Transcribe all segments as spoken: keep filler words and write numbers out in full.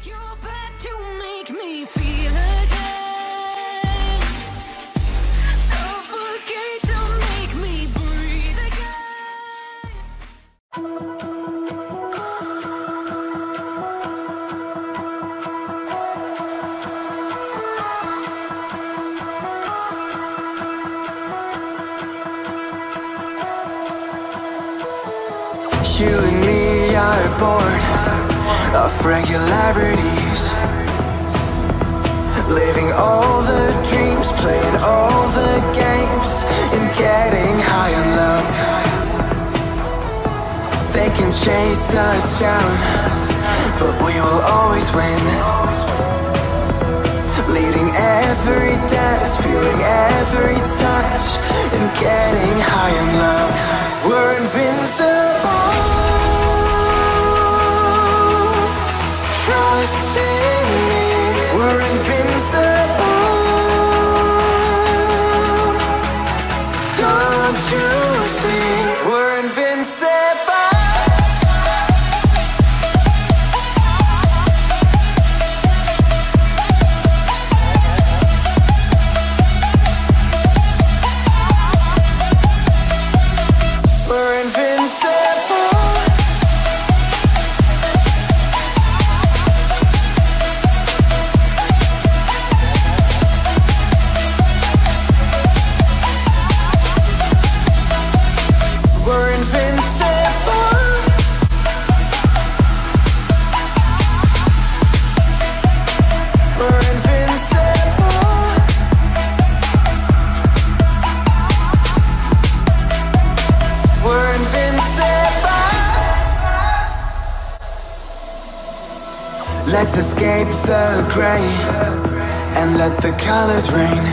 You're back to make me feel again. Suffocate to make me breathe again. You and me are bored of regularities, living all the dreams, playing all the games, and getting high on love. They can chase us down, but we will always win. Leading every dance, feeling every touch, and getting high on love. We're invincible. Trust in me, we're invincible. Don't you see, we're invincible. We're invincible. We're invincible. We're invincible. We're invincible. Let's escape the gray and let the colors rain.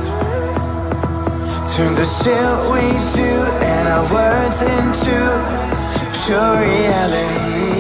Turn the shit we do and our words into pure reality.